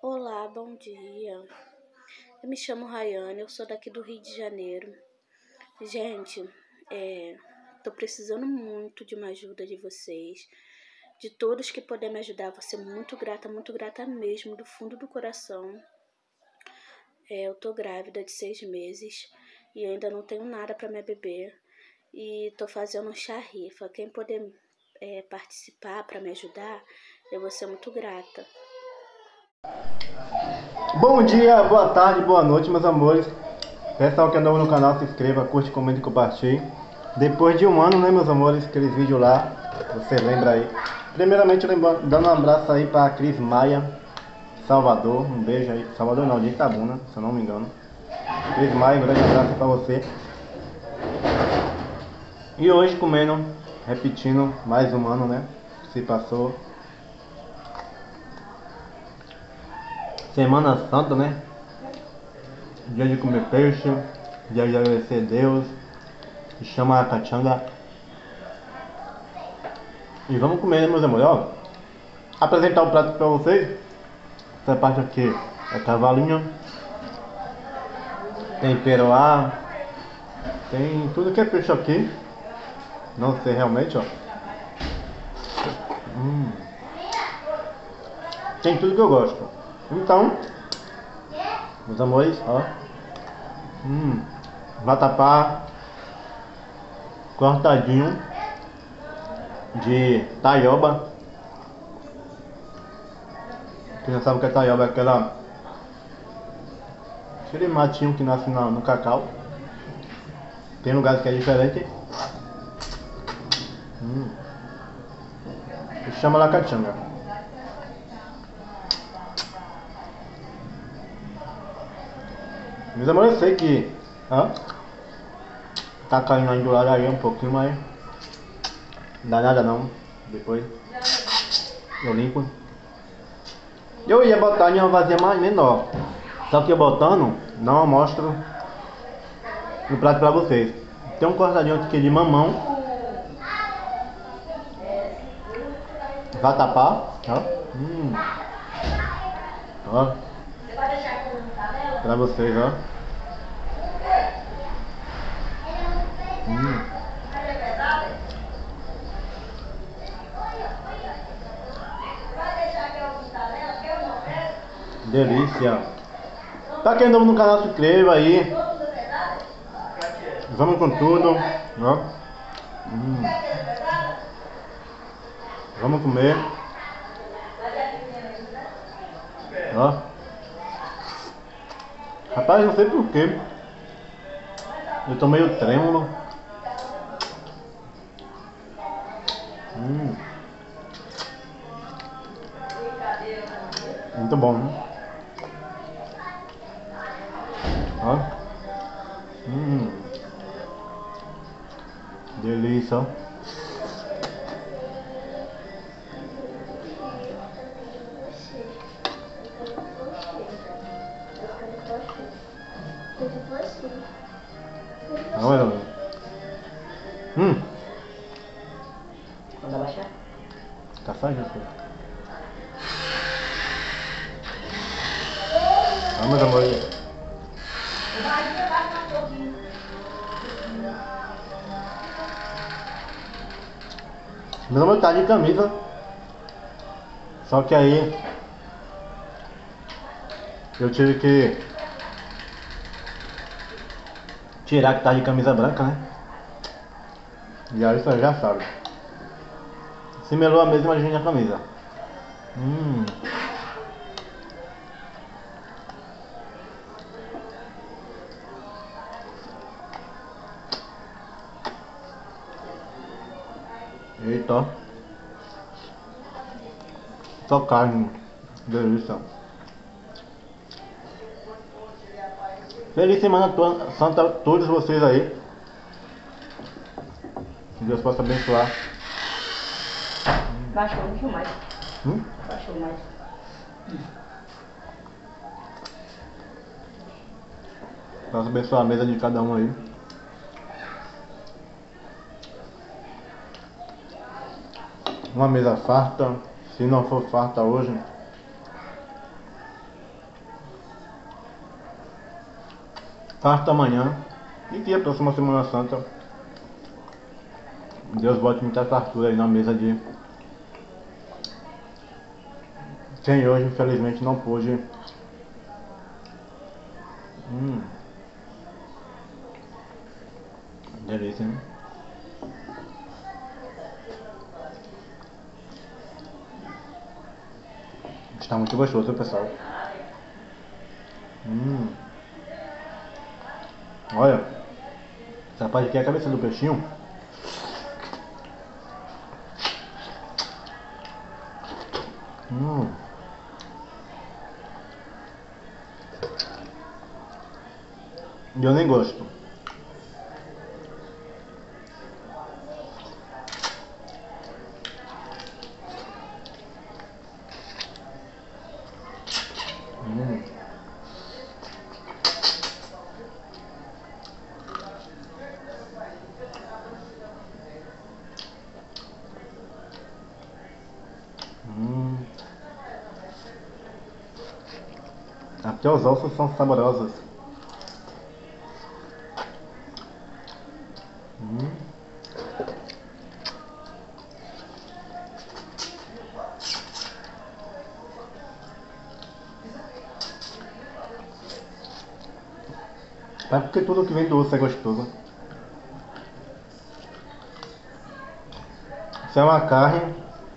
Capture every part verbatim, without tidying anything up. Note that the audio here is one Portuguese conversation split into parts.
Olá, bom dia. Eu me chamo Rayane, eu sou daqui do Rio de Janeiro. Gente, é, tô precisando muito de uma ajuda de vocês, de todos que puderem me ajudar. Vou ser muito grata, muito grata mesmo, do fundo do coração. É, eu tô grávida de seis meses e ainda não tenho nada para minha bebê. E tô fazendo um chá rifa. Quem puder é, participar para me ajudar, eu vou ser muito grata. Bom dia, boa tarde, boa noite, meus amores. Pessoal que é novo no canal, se inscreva, curte, comente e compartilhe. Depois de um ano, né, meus amores, aqueles vídeos lá, você lembra aí. Primeiramente, dando um abraço aí pra Cris Maia, Salvador. Um beijo aí. Salvador não, de Itabuna, se eu não me engano. Cris Maia, um grande abraço pra você. E hoje comendo, repetindo, mais um ano, né, que se passou. Semana Santa, né? Dia de comer peixe, dia de agradecer a Deus, que chama a cachanga. E vamos comer, né, meus amores? Ó, apresentar o prato pra vocês. Essa parte aqui é cavalinho, tem peroá, tem tudo que é peixe aqui. Não sei realmente, ó. Hum. Tem tudo que eu gosto. Então, meus amores, ó. Hum. Vatapá cortadinho de taioba. Quem não sabe o que é taioba, é aquela aquele matinho que nasce no, no cacau. Tem lugares que é diferente. Hum. Se chama lacachanga. Meus amores, eu sei que ó, tá caindo ainda do lado aí um pouquinho, mas não dá nada não. Depois eu limpo. Eu ia botar em uma vasilha mais menor, só que eu botando não eu mostro no prato pra vocês. Tem um cortadinho aqui de mamão, vatapá, ó. Hum. Ó. Pra vocês, ó. Hum. Delícia. Pra quem é novo no canal, se inscreva aí. Vamos com tudo, ó. Hum. Vamos comer. Ó. Rapaz, não sei porquê. Eu tô meio trêmulo. Hum. Muito bom, né? Ó. Hum. Delícia, ó. Olha. Hum. Manda baixar? Tá saindo, filho. Vamos, amor. Meu amor tá de camisa. Só que aí eu tive que tirar que tá de camisa branca, né? E aí você já sabe. Se melou a mesma, imagina a camisa. Hum. Eita, ó. Só carne. Delícia. Feliz semana santa a todos vocês aí. Que Deus possa abençoar. Baixou um pouquinho mais. Hum? Baixou mais. Possa abençoar a mesa de cada um aí. Uma mesa farta. Se não for farta hoje, parte da manhã e que a próxima Semana Santa Deus bote muita fartura aí na mesa de quem hoje infelizmente não pôde. Hum. Delícia, né? Está muito gostoso, pessoal. Hum. Olha, essa parte aqui é a cabeça do peixinho. Hum. E eu nem gosto. Hum. Hum. Até os ossos são saborosos. Hum. É porque tudo que vem do osso é gostoso. Se é uma carne,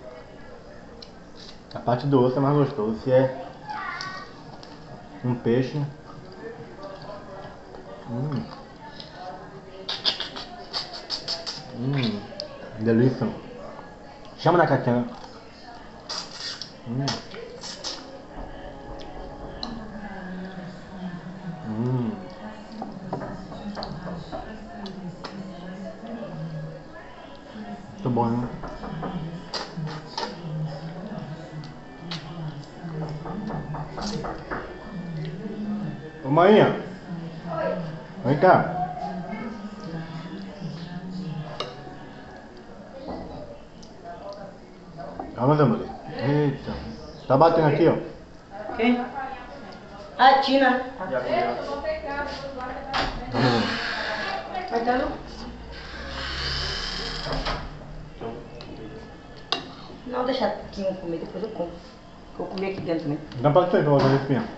a parte do osso é mais gostoso. Se é um peixe, hum, hum, delícia. Chama na caquinha. Hum. Hum. Muito bom, né? Ô, Mainha, vem cá. Calma, meu amor. Eita. Tá batendo aqui, ó. Quem? A Tina. Já comeu. Vai dando? Não, deixa aqui um comer, depois eu como. Vou comer aqui dentro também. Dá pra você, pra fazer espinha.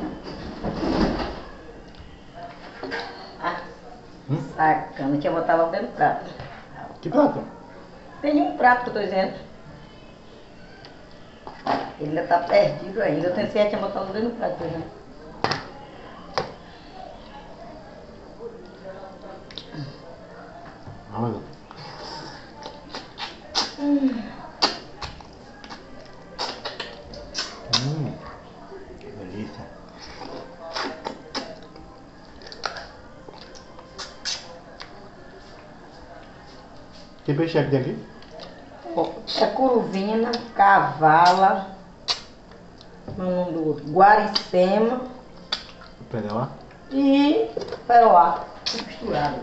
Ah, Hum? sacana, tinha botar logo dentro do prato. Que prato? Tem um prato que eu tô dizendo. Ele ainda tá perdido ainda. Eu pensei que tinha botar logo dentro do prato, né? Olha. Hum. Hum. Que delícia. Que peixe é que tem aqui? É curuvina, cavala, nome do outro, guaricema Pera lá. e peroá. Tudo misturado.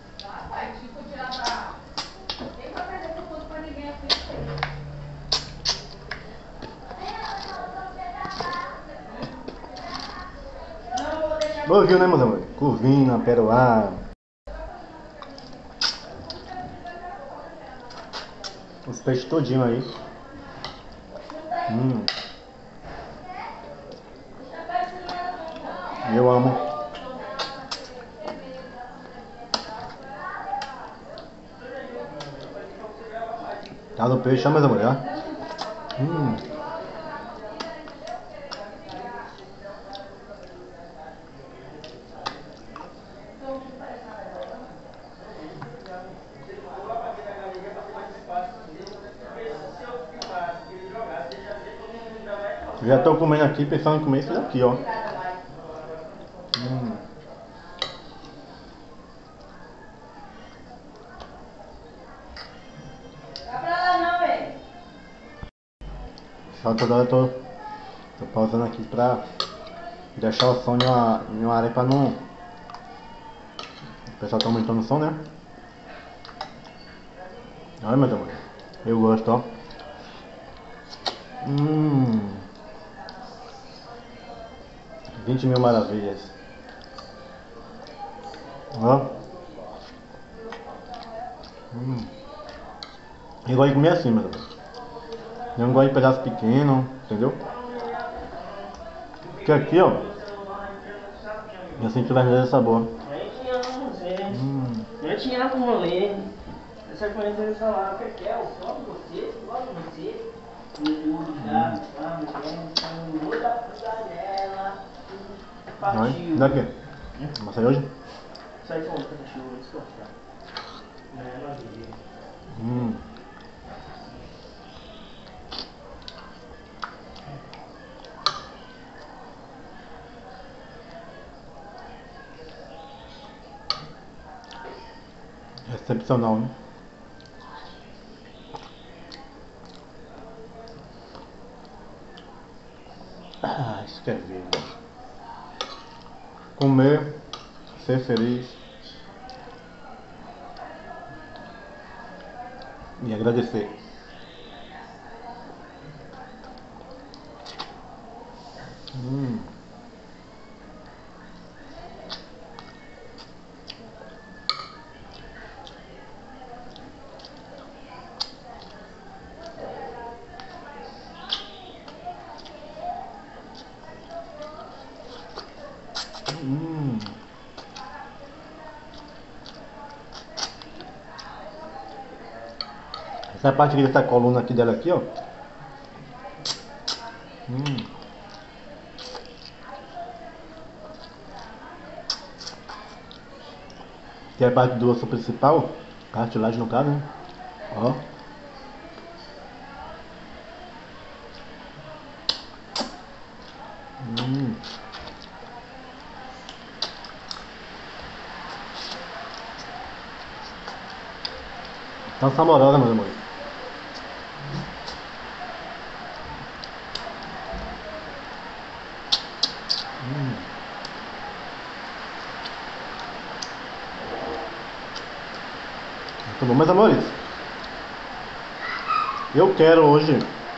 Ouviu, né, meus amores? Curvina, peruá. Os peixes todinho aí. Hum. Eu amo. Tá do peixe, ó, meus amores, ó. Hum. Já tô comendo aqui, pensando em comer isso daqui, ó. Hum. Só toda hora eu tô, tô pausando aqui pra deixar o som em uma, em uma área pra não... O pessoal tá aumentando o som, né? Olha, meu amor. Eu gosto, ó. Hum. vinte mil maravilhas. Ó. Hum. Eu gosto de comer assim, meu Deus. Eu não gosto de pedaço pequeno, entendeu? Porque aqui, ó, eu sinto o verdadeiro sabor. Hum. Eu tinha como ler. Essa coisa de falar, que é o só de você, só de você. Vai, daqui. Vai sair hoje? Sai com o cachorro, descortar. Hum. Excepcional, né? Ah, isso que é vida. Comer, ser feliz e agradecer. Hum. Hum. Essa parte aqui dessa coluna aqui dela aqui, ó. Hum. Que é a parte do osso principal, cartilagem no caso, né? Ó. Hum. Tão saborosa, meus amores. Hum. Muito bom, meus amores. Eu quero hoje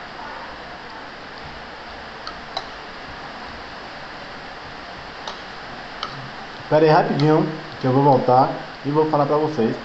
Espera aí rapidinho que eu vou voltar e vou falar pra vocês.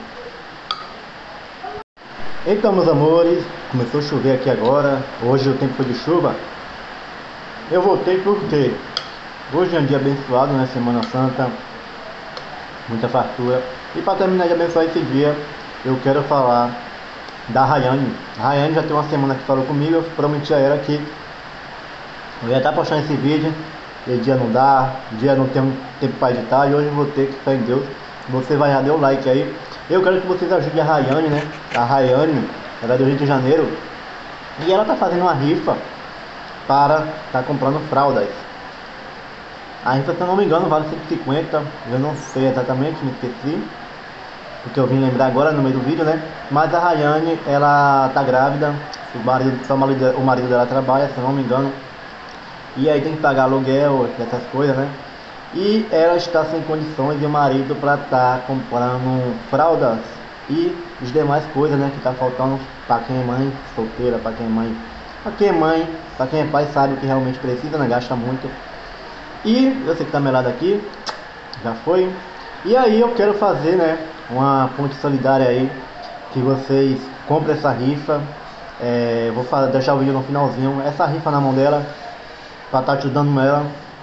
Então, meus amores, começou a chover aqui agora. Hoje o tempo foi de chuva. Eu voltei porque hoje é um dia abençoado, né? Semana Santa, muita fartura. E para terminar de abençoar esse dia, eu quero falar da Rayane. A Rayane já tem uma semana que falou comigo. Eu prometi a ela que eu ia estar postando esse vídeo. E dia não dá, dia não tem tempo para editar. E hoje eu vou ter que ficar em Deus. Você vai já deu o like aí. Eu quero que vocês ajudem a Rayane, né? A Rayane, ela é do Rio de Janeiro. E ela tá fazendo uma rifa para tá comprando fraldas. A rifa, se eu não me engano, vale cento e cinquenta. Eu não sei exatamente, me esqueci, porque eu vim lembrar agora no meio do vídeo, né? Mas a Rayane, ela tá grávida. O marido, só o marido, o marido dela trabalha, se eu não me engano. E aí tem que pagar aluguel, essas coisas, né? E ela está sem condições de o marido para estar tá comprando fraldas e as demais coisas, né? Que tá faltando para quem é mãe solteira, para quem é mãe, para quem é mãe, para quem é pai sabe o que realmente precisa, né? Gasta muito. E eu sei que tá melado aqui, já foi. E aí eu quero fazer, né? Uma ponte solidária aí, que vocês comprem essa rifa. É, vou fazer, deixar o vídeo no finalzinho. Essa rifa na mão dela, para estar tá ajudando ela.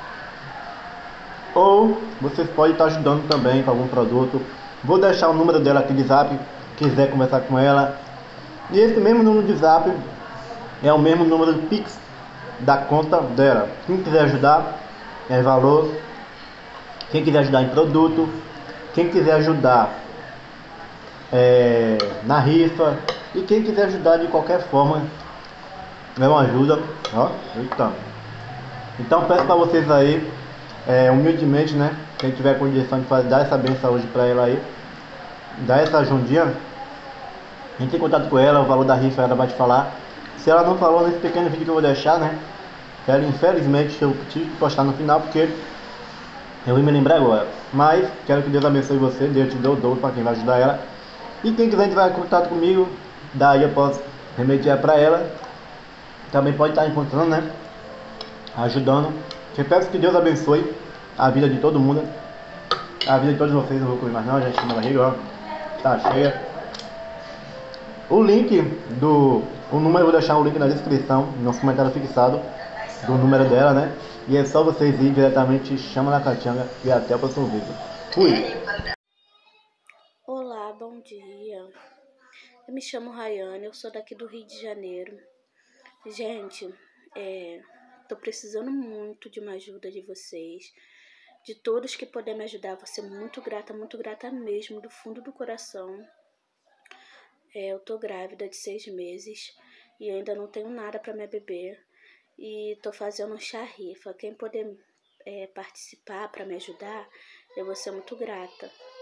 Ou vocês podem estar tá ajudando também com algum produto. Vou deixar o número dela aqui de zap, quiser conversar com ela. E esse mesmo número de zap é o mesmo número de Pix da conta dela. Quem quiser ajudar, é valor. Quem quiser ajudar em produto, quem quiser ajudar é, na rifa, e quem quiser ajudar de qualquer forma, é uma ajuda. Ó, eita. Então peço para vocês aí, é, humildemente, né? Quem tiver condição de fazer, dar essa benção hoje para ela aí, dar essa ajudinha. Entre em contato com ela, o valor da rifa ela vai te falar. Se ela não falou nesse pequeno vídeo que eu vou deixar, né? Ela, infelizmente eu tive que postar no final porque eu vim me lembrar agora. Mas quero que Deus abençoe você, Deus te dê o dobro para quem vai ajudar ela. E quem quiser entrar em contato comigo, daí eu posso remediar para ela. Também pode estar encontrando, né? Ajudando. Eu peço que Deus abençoe a vida de todo mundo. A vida de todos vocês eu vou comer mais não, gente. Minha barriga, ó, tá cheia. O link do... O número eu vou deixar o link na descrição, no comentário fixado do número dela, né? E é só vocês ir diretamente, chama na Catianga e até o próximo vídeo. Fui! Olá, bom dia. Eu me chamo Rayane, eu sou daqui do Rio de Janeiro. Gente, é, tô precisando muito de uma ajuda de vocês. De todos que puderem me ajudar, vou ser muito grata, muito grata mesmo, do fundo do coração. É, eu tô grávida de seis meses e ainda não tenho nada para minha bebê. E tô fazendo um chá rifa. Quem puder é, participar para me ajudar, eu vou ser muito grata.